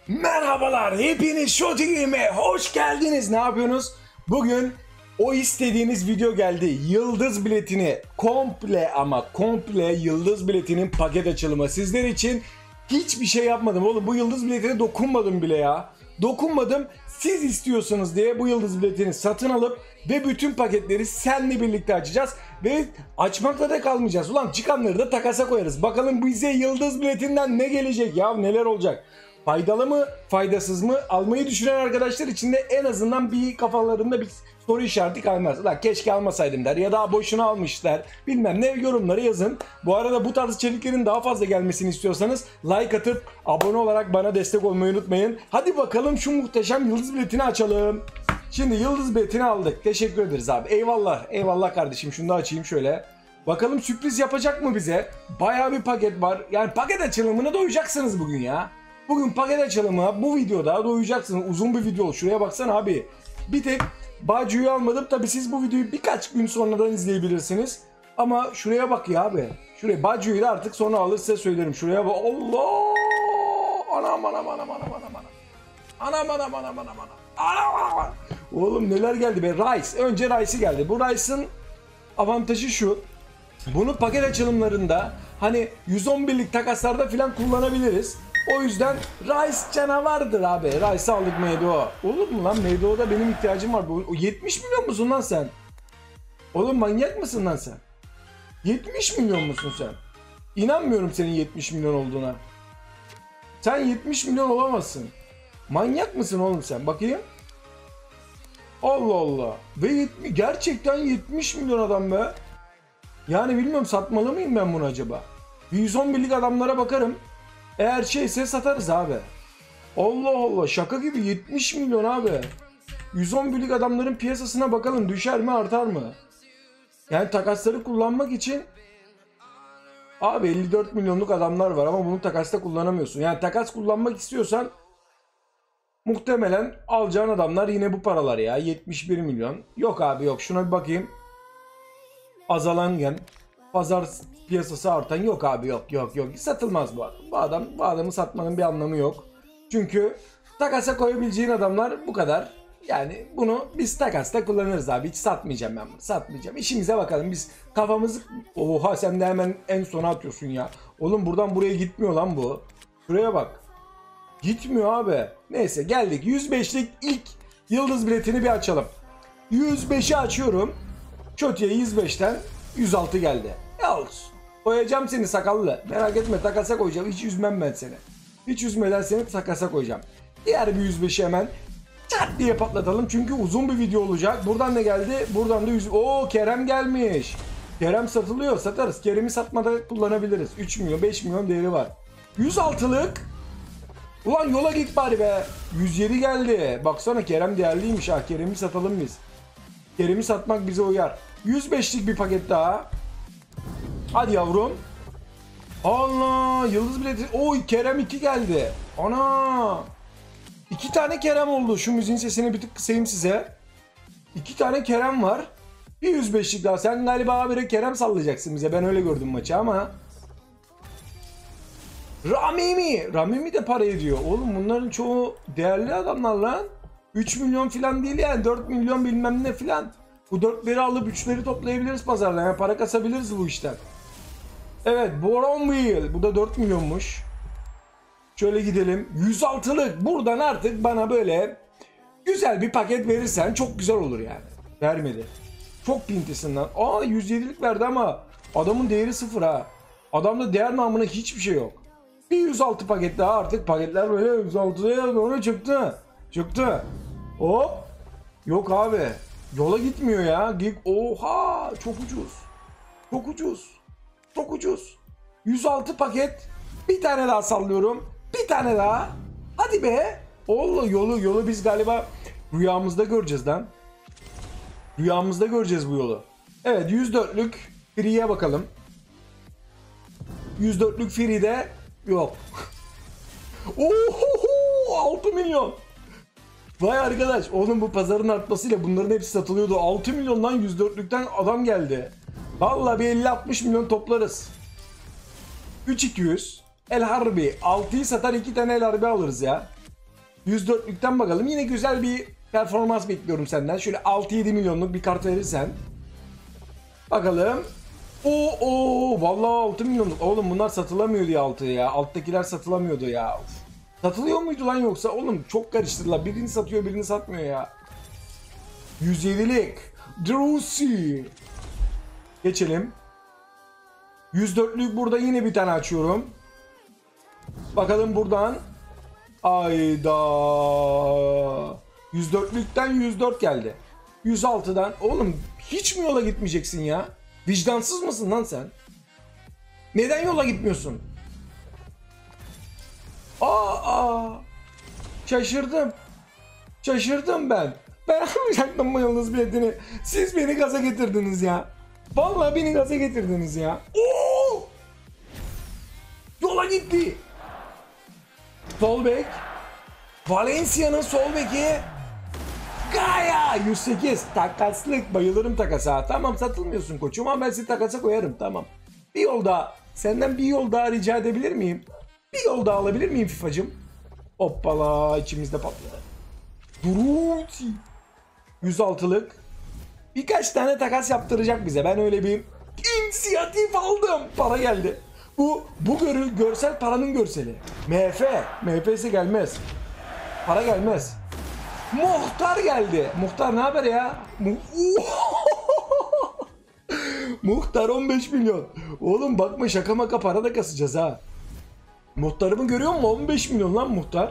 Merhabalar, hepiniz Shotigame hoş geldiniz. Ne yapıyorsunuz? Bugün o istediğiniz video geldi. Yıldız biletini komple yıldız biletinin paket açılımı. Sizler için hiçbir şey yapmadım oğlum. Bu yıldız biletine dokunmadım bile ya. Dokunmadım. Siz istiyorsunuz diye bu yıldız biletini satın alıp ve bütün paketleri seninle birlikte açacağız. Ve açmakla da kalmayacağız. Ulan çıkanları da takasa koyarız. Bakalım bize yıldız biletinden ne gelecek ya, neler olacak? Faydalı mı, faydasız mı? Almayı düşünen arkadaşlar için de en azından bir kafalarında bir soru işareti kalmaz. Lan keşke almasaydım der ya da boşuna almışlar. Bilmem ne, yorumları yazın. Bu arada bu tarz içeriklerin daha fazla gelmesini istiyorsanız like atıp abone olarak bana destek olmayı unutmayın. Hadi bakalım şu muhteşem yıldız biletini açalım. Şimdi yıldız biletini aldık. Teşekkür ederiz abi. Eyvallah. Eyvallah kardeşim. Şunu da açayım şöyle. Bakalım sürpriz yapacak mı bize? Bayağı bir paket var. Yani paket açılımına doyacaksınız bugün ya. Bugün paket açılımı bu videoda doyacaksınız. Uzun bir video. Şuraya baksana abi. Bir tek Bacu'yu almadım. Tabi siz bu videoyu birkaç gün sonradan izleyebilirsiniz. Ama şuraya bak ya abi. Şuraya Bacu'yu da artık sonra alır size söylerim. Şuraya bak. Allah! Anam. Anam. Oğlum neler geldi be. Rice. Önce Rice'i geldi. Bu Rice'ın avantajı şu. Bunu paket açılımlarında hani 111'lik takaslarda falan kullanabiliriz. O yüzden Rice canavardır abi. Rice aldık MDO. Olur mu lan? MDO'da benim ihtiyacım var. 70 milyon musun lan sen? Oğlum manyak mısın lan sen? 70 milyon musun sen? İnanmıyorum senin 70 milyon olduğuna. Sen 70 milyon olamazsın. Manyak mısın oğlum sen? Bakayım. Allah Allah. Ve gerçekten 70 milyon adam be. Yani bilmiyorum, satmalı mıyım ben bunu acaba? 111'lik adamlara bakarım. Eğer şeyse satarız abi. Allah Allah, şaka gibi 70 milyon abi. 111'lik adamların piyasasına bakalım, düşer mi artar mı? Yani takasları kullanmak için abi 54 milyonluk adamlar var ama bunu takasta kullanamıyorsun. Yani takas kullanmak istiyorsan muhtemelen alacağın adamlar yine bu paralar ya, 71 milyon. Yok abi yok, şuna bir bakayım. Azalan gen, pazar piyasası artan, yok abi yok satılmaz bu adam. Bu adamı satmanın bir anlamı yok. Çünkü takasa koyabileceğin adamlar bu kadar. Yani bunu biz takasta kullanırız abi. Hiç satmayacağım ben bunu. Satmayacağım. İşimize bakalım. Biz kafamızı... Oha, sen de hemen en sona atıyorsun ya. Oğlum buradan buraya gitmiyor lan bu. Şuraya bak. Gitmiyor abi. Neyse geldik. 105'lik ilk yıldız biletini bir açalım. 105'i açıyorum. Çotiye 105'ten 106 geldi. Ya olsun. Koyacağım seni sakallı. Merak etme, takasa koyacağım. Hiç üzmem ben seni. Hiç üzmeden seni takasa koyacağım. Diğer bir 105'i hemen çat diye patlatalım. Çünkü uzun bir video olacak. Buradan ne geldi? Buradan da 100... Oo, Kerem gelmiş. Kerem satılıyor. Satarız. Kerem'i satmada kullanabiliriz. 3 milyon 5 milyon değeri var. 106'lık. Ulan yola git bari be. 107 geldi. Baksana Kerem değerliymiş ha. Kerem'i satalım biz. Kerem'i satmak bize uyar. 105'lik bir paket daha. Hadi yavrum. Allah, yıldız bileti. Oy, Kerem 2 geldi. Ana. 2 tane Kerem oldu. Şu müziğin sesini bir tık kısayım size. 2 tane Kerem var. Bir 105'lik daha. Sen galiba habire Kerem sallayacaksın bize. Ben öyle gördüm maçı ama. Ramimi de para ediyor. Oğlum bunların çoğu değerli adamlar lan. 3 milyon falan değil yani. 4 milyon bilmem ne falan. Bu 4'leri alıp 3'leri toplayabiliriz pazarda. Yani para kasabiliriz bu işten. Evet, Boronville. Bu da 4 milyonmuş. Şöyle gidelim. 106'lık. Buradan artık bana böyle güzel bir paket verirsen çok güzel olur yani. Vermedi. Çok pintisin lan. Aa, 107'lik verdi ama adamın değeri 0 ha. Adamda değer namına hiçbir şey yok. Bir 106 paket daha, artık paketler böyle 106'ya doğru çıktı. Hop. Yok abi. Yola gitmiyor ya. Oha, çok ucuz. 106 paket. Bir tane daha sallıyorum. Bir tane daha. Hadi be. Allah, yolu biz galiba rüyamızda göreceğiz lan. Rüyamızda göreceğiz bu yolu. Evet, 104'lük free'ye bakalım. 104'lük free'de yok. Oho, 6 milyon. Vay arkadaş, oğlum bu pazarın artmasıyla bunların hepsi satılıyordu. 6 milyondan 104'lükten adam geldi. Vallahi bir 50-60 milyon toplarız. 3200. El Harbi. 6'yı satar, 2 tane El Harbi alırız ya. 104'lükten bakalım. Yine güzel bir performans bekliyorum senden. Şöyle 6-7 milyonluk bir kart verirsen. Bakalım. Oo, vallahi 6 milyonluk. Oğlum bunlar satılamıyordu ya 6'ya ya. Alttakiler satılamıyordu ya. Of. Satılıyor muydu lan yoksa? Oğlum çok karıştırdılar. Birini satıyor, birini satmıyor ya. 107'lik. Drusy. Geçelim. 104'lük burada yine bir tane açıyorum. Bakalım buradan. Ayda. 104'lükten 104 geldi. 106'dan. Oğlum hiç mi yola gitmeyeceksin ya? Vicdansız mısın lan sen? Neden yola gitmiyorsun? Aa, şaşırdım. Şaşırdım ben. Ben almayacaktım bu yıldız biletini. Siz beni gaza getirdiniz ya. Vallahi beni gaza getirdiniz ya. Oo! Yola gitti. Sol bek. Valencia'nın sol beki. Gaya 108 takaslık, bayılırım takasa. Tamam satılmıyorsun koçum ama ben seni takasa koyarım, tamam. Bir yol daha, senden bir yol daha rica edebilir miyim? Bir yol daha alabilir miyim FIFA'cım? Hoppala, içimizde patladı. Duruti 106'lık. Birkaç tane takas yaptıracak bize, ben öyle bir inisiyatif aldım. Para geldi. Bu görsel paranın görseli. MF ise gelmez. Para gelmez. Muhtar geldi. Muhtar ne haber ya? Muhtar 15 milyon. Oğlum bakma, şaka maka para da kasacağız ha. Muhtarımı görüyor musun? 15 milyon lan muhtar.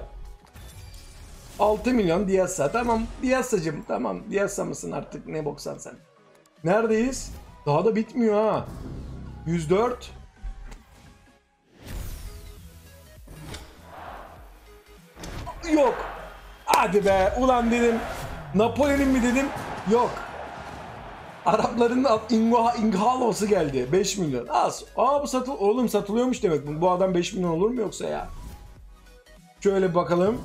6 milyon Diassa. Tamam Diassa'cım, tamam. Diassa mısın artık, ne boksan sen. Neredeyiz? Daha da bitmiyor ha. 104. Yok. Hadi be ulan dedim. Napoli'nin mi dedim. Yok. Arapların Inghalos'u geldi. 5 milyon. Az. Bu oğlum satılıyormuş demek. Bu adam 5 milyon olur mu yoksa ya? Şöyle bir bakalım.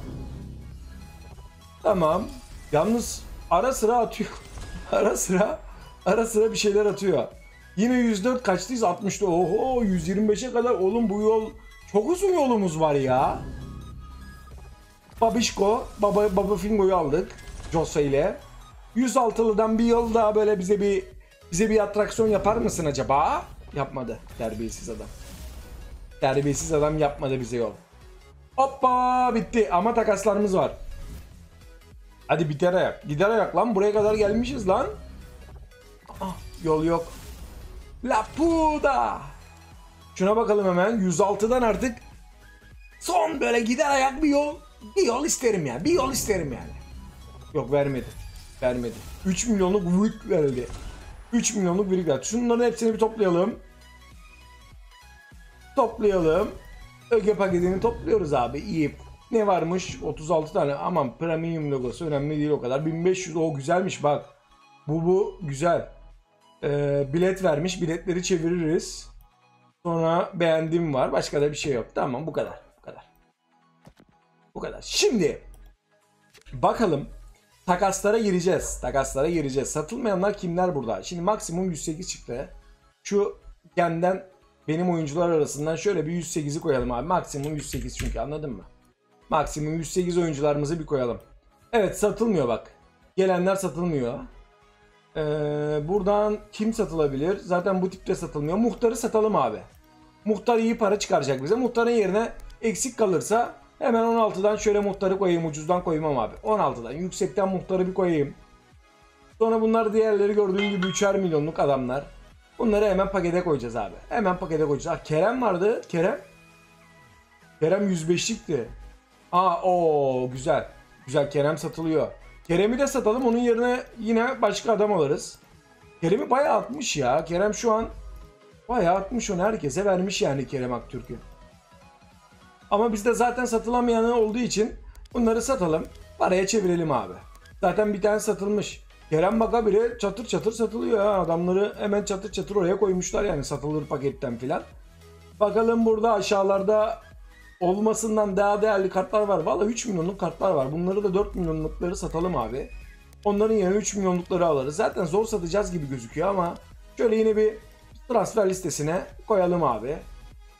Tamam. Yalnız ara sıra atıyor. ara sıra bir şeyler atıyor. Yine 104 kaçtıyız? 60'ta. Oho 125'e kadar. Oğlum bu yol çok uzun yolumuz var ya. Babişko, Baba Fingo'yu aldık Jose ile. 106'lıdan bir yıl daha böyle bize bir atraksiyon yapar mısın acaba? Yapmadı. Terbiyesiz adam. Terbiyesiz adam yapmadı bize yol. Hoppa bitti ama takaslarımız var. Hadi biter ayak. Gider ayak lan, buraya kadar gelmişiz lan. Yol yok. La Puda. Şuna bakalım hemen. 106'dan artık son böyle gider ayak bir yol isterim ya. Bir yol isterim yani. Yok vermedi. 3 milyonluk büyük verildi. 3 milyonluk büyük verdi. Şunların hepsini bir toplayalım. Öge paketini topluyoruz abi. İyi. Ne varmış? 36 tane. Aman premium logosu önemli değil o kadar. 1500. O güzelmiş bak. Bu güzel. Bilet vermiş. Biletleri çeviririz. Sonra beğendiğim var. Başka da bir şey yok. Tamam bu kadar. Bu kadar. Şimdi bakalım. Takaslara gireceğiz. Satılmayanlar kimler burada? Şimdi maksimum 108 çıktı. Şu Gen'den benim oyuncular arasından şöyle bir 108'i koyalım abi. Maksimum 108 çünkü, anladın mı? Maksimum 108 oyuncularımızı bir koyalım. Evet satılmıyor bak. Gelenler satılmıyor. Buradan kim satılabilir? Zaten bu tipte satılmıyor. Muhtarı satalım abi. Muhtar iyi para çıkaracak bize. Muhtarın yerine eksik kalırsa hemen 16'dan şöyle muhtarı koyayım. Ucuzdan koymam abi. 16'dan. Yüksekten muhtarı bir koyayım. Sonra bunlar diğerleri gördüğün gibi 3'er milyonluk adamlar. Bunları hemen pakete koyacağız abi. Kerem vardı. Kerem 105'likti. Güzel. Güzel, Kerem satılıyor. Kerem'i de satalım. Onun yerine yine başka adam alırız. Kerem'i bayağı atmış ya. Kerem şu an bayağı atmış, onu herkese vermiş yani Kerem Aktürk'ü. Ama bizde zaten satılamayanı olduğu için bunları satalım. Paraya çevirelim abi. Zaten bir tane satılmış. Kerem baka bile çatır çatır satılıyor ya. Adamları hemen çatır çatır oraya koymuşlar yani satılır paketten filan. Bakalım burada aşağılarda olmasından daha değerli kartlar var. Valla 3 milyonluk kartlar var. Bunları da 4 milyonlukları satalım abi. Onların yerine 3 milyonlukları alırız. Zaten zor satacağız gibi gözüküyor ama şöyle yine bir transfer listesine koyalım abi.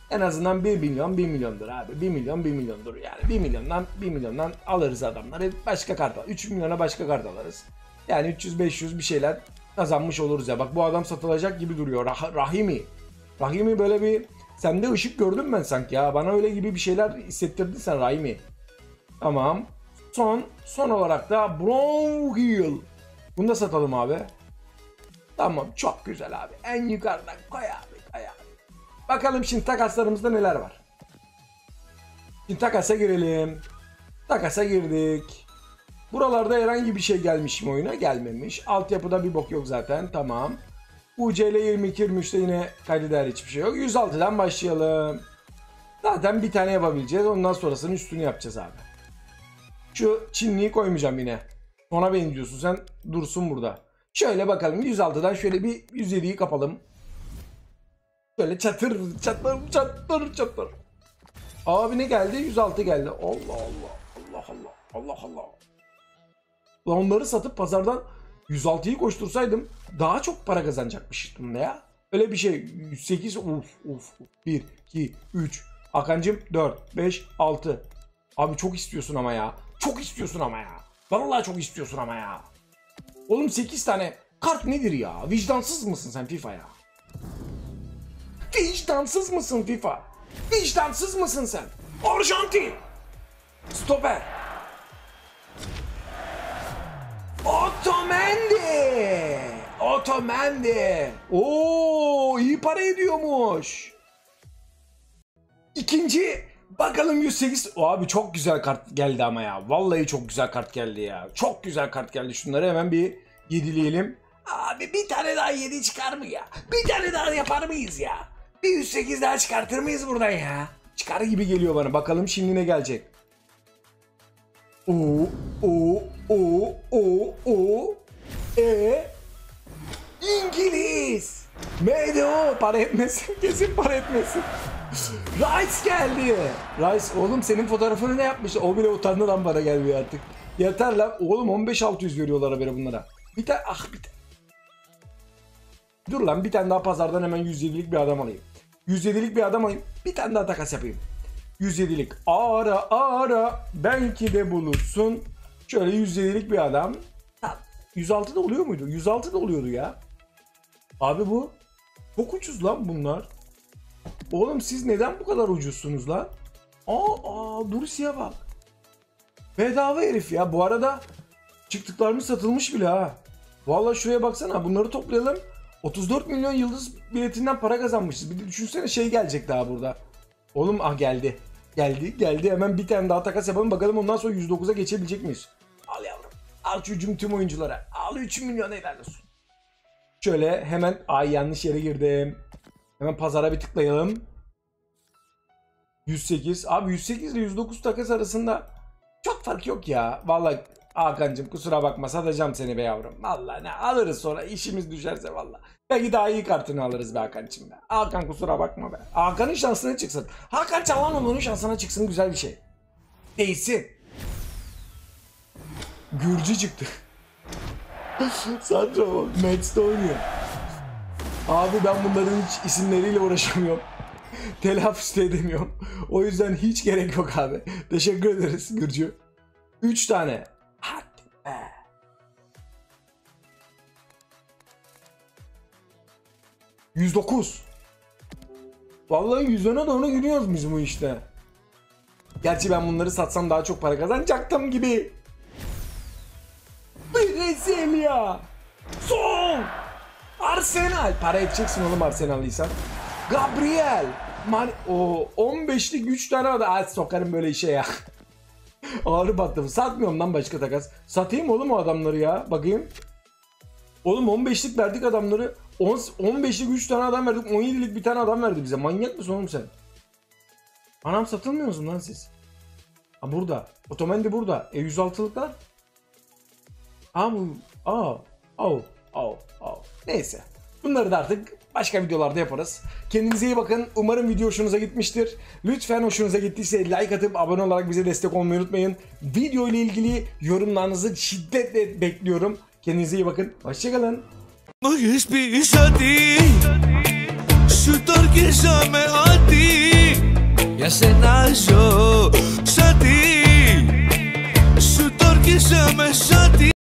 En azından 1 milyon 1 milyondur abi. 1 milyon 1 milyondur yani. 1 milyondan alırız adamları. Başka kart al. 3 milyona başka kart alırız. Yani 300-500 bir şeyler kazanmış oluruz ya. Bak bu adam satılacak gibi duruyor. Rahimi. Rahimi böyle bir... Sende ışık gördüm ben sanki ya. Bana öyle gibi bir şeyler hissettirdin sen Rahimi. Tamam. Son olarak da Bronhill. Bunu da satalım abi. Tamam çok güzel abi. En yukarıdan koy abi koy abi. Bakalım şimdi takaslarımızda neler var. Şimdi takasa girelim. Takasa girdik. Buralarda herhangi bir şey gelmiş mi oyuna? Gelmemiş. Altyapıda bir bok yok zaten. Tamam. UCL 22-23'te yine kaydeder hiçbir şey yok. 106'dan başlayalım. Zaten bir tane yapabileceğiz. Ondan sonrasının üstünü yapacağız abi. Şu Çinliyi koymayacağım yine. Ona benziyorsun sen. Dursun burada. Şöyle bakalım 106'dan şöyle bir 107'yi kapalım. Şöyle çatır çatır çatır çatır. Abi ne geldi? 106 geldi. Allah Allah. Allah Allah. Allah Allah. Lan onları satıp pazardan 106'yı koştursaydım daha çok para kazanacakmıştım ya. Öyle bir şey. 108 uf. 1, 2, 3. Hakan'cım 4, 5, 6. Abi çok istiyorsun ama ya. Çok istiyorsun ama ya. Vallahi çok istiyorsun ama ya. Oğlum 8 tane kart nedir ya? Vicdansız mısın sen FIFA ya? Vicdansız mısın FIFA? Vicdansız mısın sen? Arjantin. Stoper. Otamendi. Oo, iyi para ediyormuş. İkinci bakalım 108. Abi çok güzel kart geldi ama ya. Vallahi çok güzel kart geldi ya. Çok güzel kart geldi. Şunları hemen bir yedileyelim. Abi bir tane daha 7 çıkar mı ya? Bir tane daha yapar mıyız ya? Bir 108 daha çıkartır mıyız buradan ya? Çıkar gibi geliyor bana. Bakalım şimdi ne gelecek? O. İngiliz. MDO para etmesin. Kesin para etmesin. Rice geldi. Rice oğlum senin fotoğrafını ne yapmış? O bile utandı lan bana gelmiyor artık. Yeter lan. Oğlum 15.600 veriyorlar haberi bunlara. Bir tane Dur lan bir tane daha pazardan hemen 107'lik bir adam alayım. 107'lik bir adam alayım. Bir tane daha takas yapayım. 107'lik. Ara belki de bulursun. Şöyle 107'lik bir adam. 106 da oluyor muydu? 106 da oluyordu ya. Abi bu çok ucuz lan bunlar. Oğlum siz neden bu kadar ucuzsunuz lan? Dursi'ye bak. Bedava herif ya. Bu arada çıktıklarımız satılmış bile ha. Vallahi şuraya baksana. Bunları toplayalım. 34 milyon yıldız biletinden para kazanmışız. Bir de düşünsene şey gelecek daha burada. Oğlum geldi. Geldi. Hemen bir tane daha takas yapalım. Bakalım ondan sonra 109'a geçebilecek miyiz? Al yavrum. Al çocuğum tüm oyunculara. Al 3 milyon helal olsun. Şöyle hemen yanlış yere girdim. Hemen pazara bir tıklayalım. 108. Abi 108 ile 109 takas arasında çok fark yok ya. Vallahi Hakan'cığım kusura bakma satacağım seni be yavrum. Vallahi ne alırız sonra işimiz düşerse vallahi. Belki daha iyi kartını alırız be Hakan'cığım be. Hakan kusura bakma be. Hakan'ın şansına çıksın. Hakan Çalhanoğlu'nun şansına çıksın güzel bir şey. Değilsin. Gürcü çıktı. Sandra Max'te oynuyor. Abi ben bunların hiç isimleriyle uğraşamıyorum. Telaffuz edemiyorum. O yüzden hiç gerek yok abi. Teşekkür ederiz Gürcü. 3 tane. Hadi be. %109. Vallahi %10'a doğru gidiyoruz biz bu işte. Gerçi ben bunları satsam daha çok para kazanacaktım gibi. Brezilya. Son. Arsenal. Para edeceksin oğlum Arsenal'lıysan. Gabriel. 15'lik 3 tane adam. Sokarım böyle işe ya. Ağrı battım. Satmıyorum lan başka takas. Satayım oğlum o adamları ya. Bakayım. Oğlum 15'lik verdik adamları. 15'lik 3 tane adam verdik. 17'lik bir tane adam verdi bize. Manyak mısın oğlum sen? Anam satılmıyor musun lan siz? Ha burada. Otamendi burada. 106'lıklar. Neyse. Bunları da artık başka videolarda yaparız. Kendinize iyi bakın. Umarım video hoşunuza gitmiştir. Lütfen hoşunuza gittiyse like atıp abone olarak bize destek olmayı unutmayın. Video ile ilgili yorumlarınızı şiddetle bekliyorum. Kendinize iyi bakın. Hoşçakalın. Σάτι, για σένα ζω. Σάτι, σου το όρκισα με σάτι.